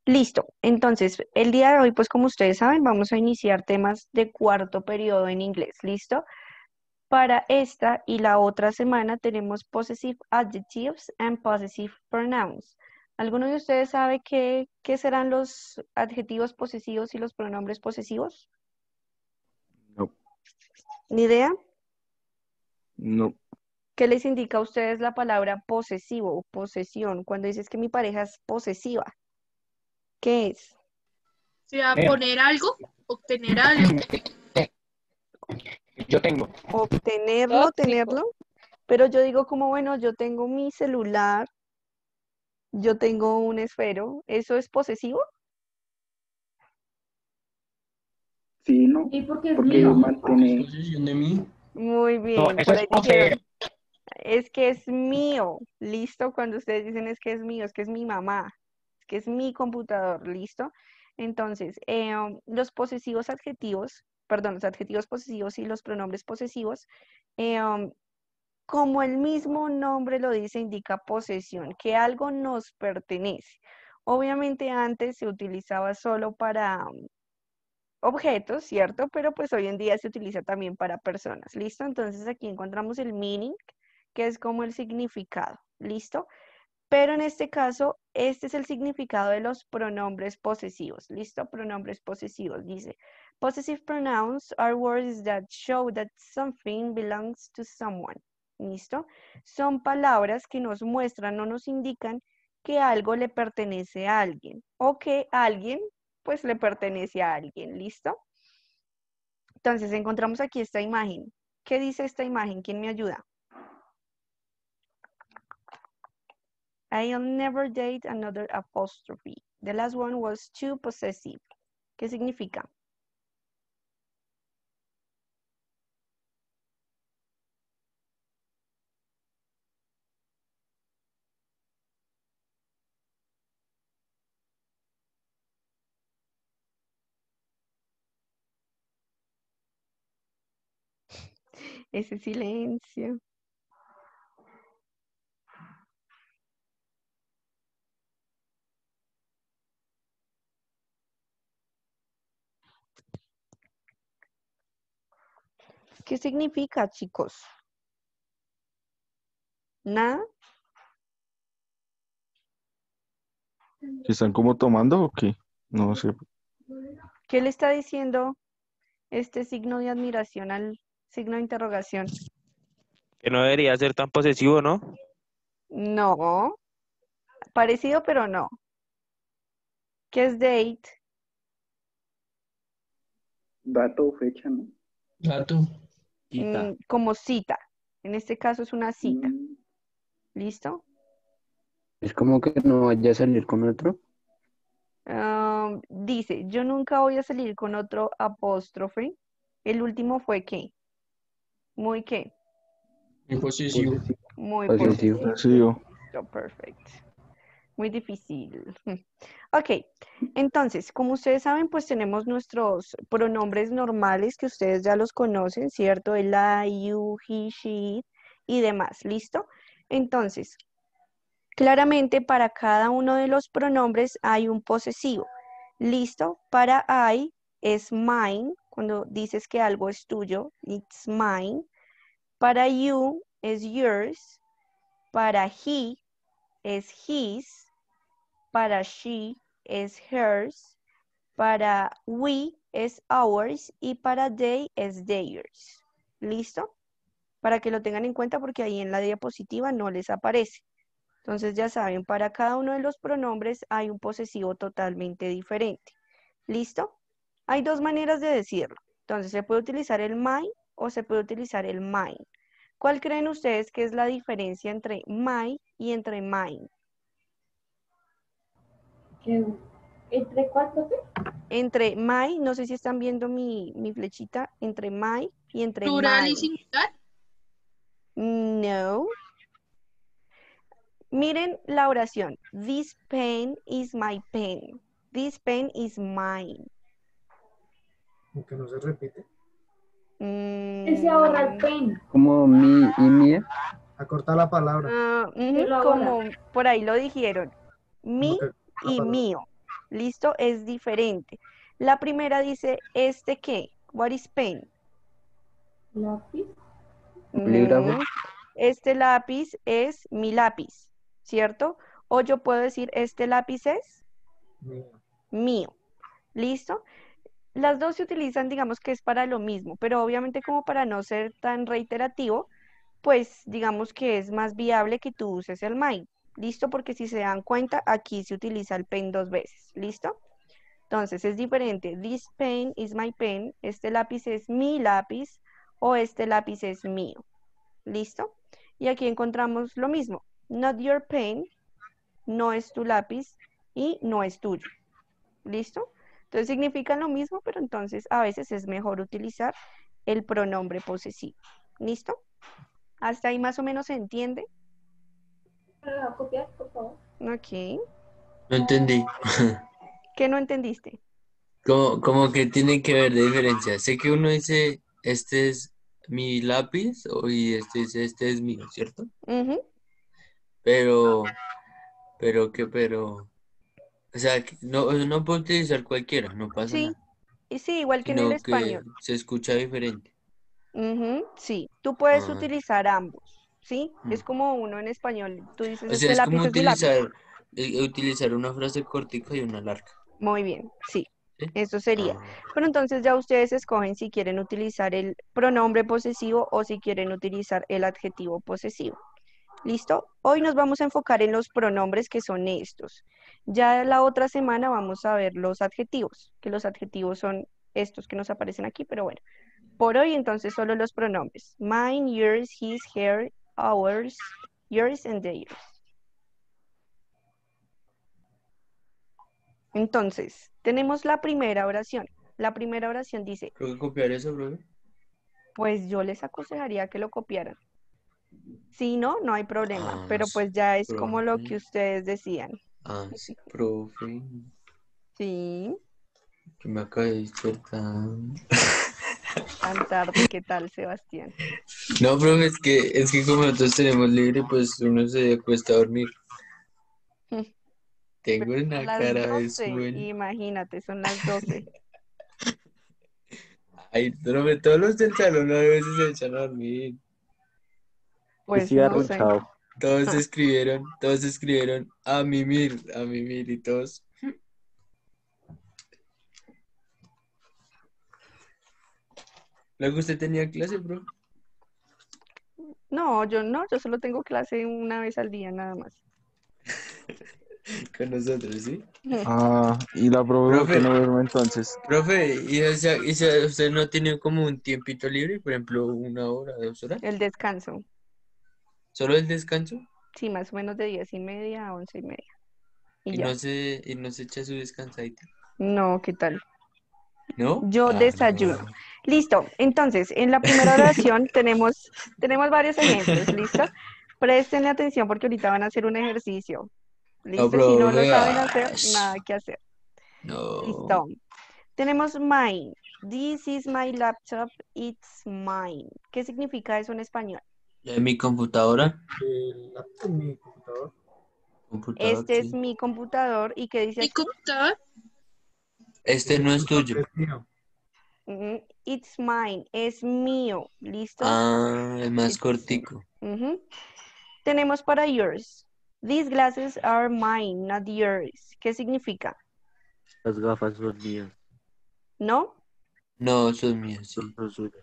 Listo. Entonces, el día de hoy, pues como ustedes saben, vamos a iniciar temas de cuarto periodo en inglés. ¿Listo? Para esta y la otra semana tenemos possessive adjectives and possessive pronouns. ¿Alguno de ustedes sabe qué serán los adjetivos posesivos y los pronombres posesivos? No, ¿Ni idea? no. ¿Qué les indica a ustedes la palabra posesivo o posesión? Cuando dices que mi pareja es posesiva, ¿qué es? Sea Mira, poner algo, obtener algo. yo tengo. Obtenerlo, Tóxico. tenerlo. Pero yo digo como, bueno, yo tengo mi celular, yo tengo un esfero, ¿eso es posesivo? Sí, ¿no? ¿Y porque es Porque mío? Es mantiene, posesión de mí. Muy No, bien, eso por es ahí poseer. dijeron, es que es mío, listo, cuando ustedes dicen es que es mío, es que es mi mamá, es que es mi computador, listo. Entonces, los posesivos adjetivos, perdón, los adjetivos posesivos y los pronombres posesivos, eh, um, como el mismo nombre lo dice, indica posesión, que algo nos pertenece. Obviamente antes se utilizaba solo para objetos, ¿cierto? Pero pues hoy en día se utiliza también para personas, ¿listo? Entonces aquí encontramos el meaning, que es como el significado, ¿listo? Pero en este caso, este es el significado de los pronombres posesivos, ¿listo? Pronombres posesivos, dice. Possessive pronouns are words that show that something belongs to someone, ¿listo? Son palabras que nos muestran o nos indican que algo le pertenece a alguien o que alguien pues le pertenece a alguien, ¿listo? Entonces encontramos aquí esta imagen. ¿Qué dice esta imagen? ¿Quién me ayuda? I'll never date another apostrophe. The last one was too possessive. ¿Qué significa? Ese silencio. ¿Qué significa, chicos? ¿Nada? ¿Se están como tomando o qué? No sé. ¿Qué le está diciendo este signo de admiración al signo de interrogación? Que no debería ser tan posesivo, ¿no? No, parecido pero no. ¿Qué es date? dato o fecha, ¿no? Gato. Quita. Como cita. En este caso es una cita. Mm, ¿Listo? Es como que no vaya a salir con otro. Dice, yo nunca voy a salir con otro apóstrofe. El último fue ¿qué? Muy qué, Muy posesivo. posesivo. muy Posesivo. posesivo. Posesivo. Listo, perfecto. Muy difícil. Ok, entonces, como ustedes saben, pues tenemos nuestros pronombres normales que ustedes ya los conocen, ¿cierto? El I, you, he, she y demás, ¿listo? Entonces, claramente para cada uno de los pronombres hay un posesivo. ¿Listo? Para I es mine, cuando dices que algo es tuyo, it's mine. Para you es yours. Para he es his. Para she es hers. Para we es ours. Y para they es theirs. ¿Listo? Para que lo tengan en cuenta porque ahí en la diapositiva no les aparece. Entonces ya saben, para cada uno de los pronombres hay un posesivo totalmente diferente. ¿Listo? Hay dos maneras de decirlo. Entonces se puede utilizar el my o se puede utilizar el mine. ¿Cuál creen ustedes que es la diferencia entre my y entre mine? ¿Qué? ¿Entre cuánto qué? Entre my, no sé si están viendo mi flechita, entre my y entre Plural y mine. singular. No. Miren la oración. This pen is my pen. This pen is mine. Aunque no se repite. Él se ahorra el Mm, pen. Como mi y mía. Acorta la palabra. Se lo ahorra. como por ahí lo dijeron. Como Mi que la y palabra. mío. ¿Listo? Es diferente. La primera dice, ¿este qué? What is pen? Lápiz. Bolígrafo. Este lápiz es mi lápiz, ¿cierto? O yo puedo decir, este lápiz es Mío. mío. ¿Listo? Las dos se utilizan, digamos que es para lo mismo, pero obviamente como para no ser tan reiterativo, pues digamos que es más viable que tú uses el mine. ¿Listo? Porque si se dan cuenta, aquí se utiliza el pen dos veces. ¿Listo? Entonces es diferente. This pen is my pen. Este lápiz es mi lápiz o este lápiz es mío. ¿Listo? Y aquí encontramos lo mismo. Not your pen, no es tu lápiz y no es tuyo. ¿Listo? Entonces significan lo mismo, pero entonces a veces es mejor utilizar el pronombre posesivo. ¿Listo? ¿Hasta ahí más o menos se entiende? ¿Me lo va a copiar, por favor? Ok. No entendí. ¿Qué no entendiste? Como que tiene que ver de diferencia. Sé que uno dice, este es mi lápiz, y este dice, este es mío, ¿cierto? Ujú. Pero, o sea, que no puedo utilizar cualquiera, no pasa Sí, nada, y sí, igual que en el sino que español. se escucha diferente. Ujú, sí, tú puedes Ah, utilizar ambos, ¿sí? Es mm. como uno en español. Tú dices, O sea, este es como lápiz es mi lápiz. utilizar una frase cortica y una larga, Muy bien, sí, ¿sí? eso sería. Ah, Pero entonces ya ustedes escogen si quieren utilizar el pronombre posesivo o si quieren utilizar el adjetivo posesivo. ¿Listo? Hoy nos vamos a enfocar en los pronombres que son estos. Ya la otra semana vamos a ver los adjetivos, que los adjetivos son estos que nos aparecen aquí, pero bueno. Por hoy entonces solo los pronombres. Mine, yours, his, her, ours, yours and theirs. Entonces, tenemos la primera oración. La primera oración dice, ¿Tengo que copiar eso, bro? pues yo les aconsejaría que lo copiaran. Si no, no hay problema, Ah, pero sí, pues ya es como lo que profe. ustedes decían. Ah, sí, profe. Sí, Que me acabé de despertar. tan tarde, ¿qué tal, Sebastián? No, profe, es que como nosotros tenemos libre, pues uno se acuesta a dormir. Pero Tengo son una las cara de 12, sueño. imagínate, son las 12. Ay, profe, todos los del salón a veces se echan a dormir. Y Pues sí, no sé. arrunchado. Todos escribieron a mimir y todos. Luego usted tenía clase, bro, No, yo solo tengo clase una vez al día nada más. con nosotros, ¿sí? Ah, y la profe, ¿por qué Profe, no duerme entonces? profe, y usted no tiene como un tiempito libre, por ejemplo, 1 hora, 2 horas? El descanso, ¿Solo el descanso? sí, más o menos de 10:30 a 11:30. Y Y ya. no se echa su descansadita, No, ¿qué tal? ¿no? Yo Ah, desayuno. Listo. Entonces, en la primera oración tenemos varios ejemplos. ¿Listo? Presten atención porque ahorita van a hacer un ejercicio. no, ¿Listo? Si no lo profe, saben hacer, nada que hacer. no. Listo. Tenemos mine. This is my laptop. It's mine. ¿Qué significa eso en español? ¿En mi computadora? El laptop, mi computador. Computador, Este es sí. mi computador. ¿Y qué dice Mi aquí? computador, Este no es tuyo. Es mío. It's mine. Es mío. ¿Listo? Ah, es más It's, cortico. ujú. Tenemos para yours. These glasses are mine, not yours. ¿Qué significa? Las gafas son mías, ¿No? No, eso es mío, sí. son suyas.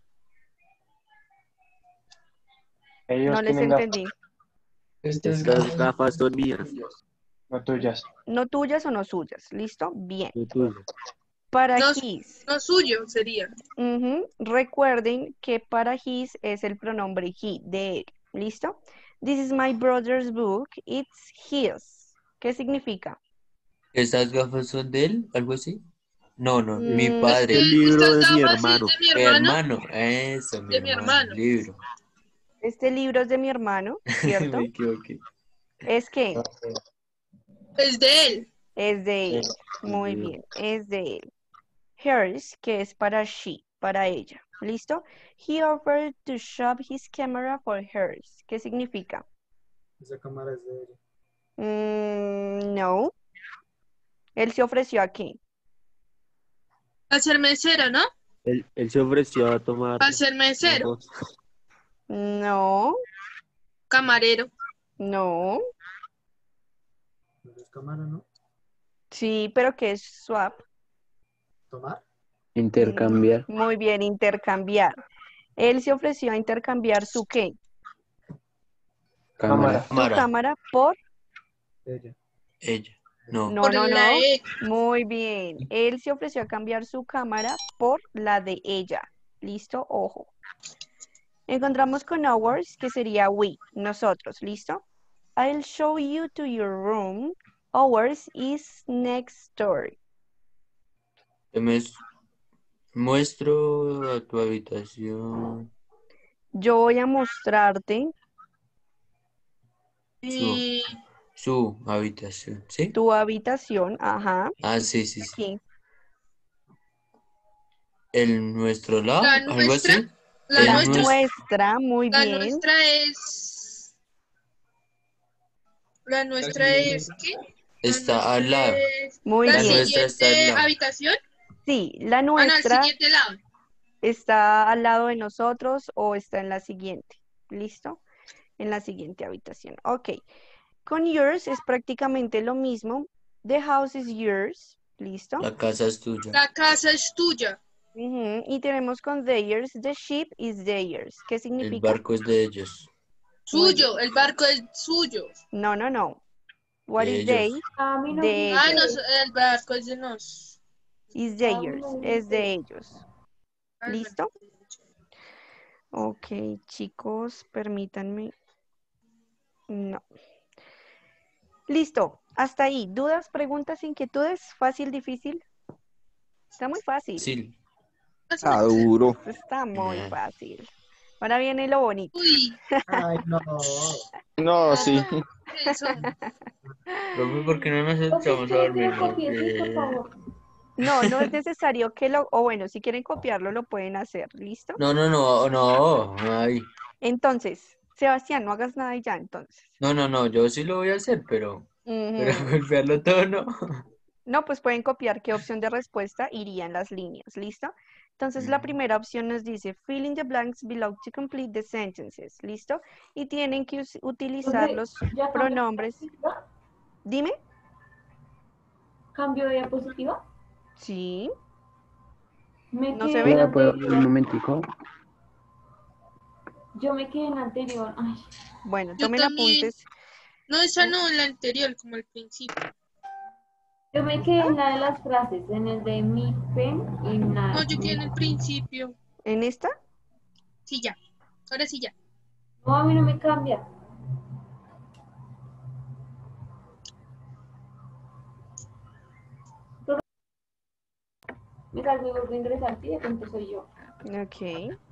No Ellos les tienen gafas. entendí. Estas Estas gafas gafas son mías, no tuyas. No tuyas o no suyas. ¿Listo? Bien. son tuyas. Para no, his. no suyo sería. Recuerden que para his es el pronombre he, de él. ¿Listo? This is my brother's book. It's his. ¿Qué significa? ¿Estas gafas son de él? ¿Algo así? No, mi Mm, padre. El libro Estas de mi gafas es hermano. de mi Mi hermano, hermano. Eso, mi de mi hermano. hermano. Libro. este libro es de mi hermano, ¿cierto? Me equivoqué. ¿Es qué? Es de él. Es de él. Muy Sí. bien, es de él. Hers, que es para she, para ella. ¿Listo? He offered to shop his camera for hers. ¿Qué significa? Esa cámara es de él. No. Él se ofreció a qué? A ser mesero, ¿no? Él se ofreció a tomar A ser mesero. fotos. No, Camarero. no. No es cámara, ¿no? Sí, pero ¿qué es swap? Tomar. Intercambiar. Muy bien, intercambiar. Él se ofreció a intercambiar su qué? Cámara. Su Cámara. cámara por... Ella. Ella. No. No, Por no, la no. E. Muy bien. Él se ofreció a cambiar su cámara por la de ella. ¿Listo? Ojo. Encontramos con ours, que sería we, nosotros. ¿Listo? I'll show you to your room. Ours is next door. Te muestro a tu habitación. Yo voy a mostrarte Y Su habitación. ¿Sí? tu habitación. Ajá. Ah, sí, sí, sí. Aquí. Nuestro lado, la algo nuestra. así. La El La nuestra. nuestra, muy La bien. nuestra es. La nuestra es. ¿Qué? La Está al nuestra lado. es Muy la La bien. nuestra está al siguiente lado. habitación. Sí, la No, el nuestra siguiente lado. está al lado de nosotros o está en la siguiente. ¿Listo? En la siguiente habitación. Ok. Con yours es prácticamente lo mismo. The house is yours. ¿Listo? La casa es tuya. La casa es tuya. Ujú. Y tenemos con theirs. The ship is theirs. ¿Qué El significa? barco es de ellos. Muy bien. Suyo. El barco es suyo. No, no, no. What De is they? ellos. A mí no De dice. Ah, ellos. no, el barco es de nos. Is A mí theirs. no Es de dice. ellos. Ah, ¿Listo? Ok, chicos, permítanme. No. Listo. Hasta ahí. ¿Dudas, preguntas, inquietudes? ¿Fácil, difícil? Está muy fácil. Sí. Ah, duro. Está muy Nah. fácil. Ahora viene lo bonito. Uy. Ay, no. No, sí. Eso. Profe, ¿por qué no nos Los que echamos a quieren que dormir lo más copien, sí, por bien? favor. No, no es necesario que lo, o bueno, si quieren copiarlo, lo pueden hacer. ¿Listo? No, no, no, no. Ay. Entonces, Sebastián, no hagas nada y ya, entonces. No, yo sí lo voy a hacer, pero Ujú. golpearlo todo no. No, pues pueden copiar qué opción de respuesta iría en las líneas. ¿Listo? Entonces, la primera opción nos dice, fill in the blanks below to complete the sentences. ¿Listo? Y tienen que utilizar Profe, los ¿ya cambió de pronombres. diapositiva? Dime. ¿Cambio de diapositiva? Sí. Me ¿No quedé se en ve? la ¿La puedo ver un anterior. momentico? Yo me quedé en la anterior. Ay, Bueno, Yo tomen también. apuntes. No, esa no, la anterior, como el principio. yo me quedé en la de las frases, en el de mi pen y No, nada. yo quedé en el principio. ¿En esta? Sí, ya. Ahora sí, ya. No, a mí no me cambia. Me salgo y vuelvo a ingresar, sí, de pronto soy yo. Ok.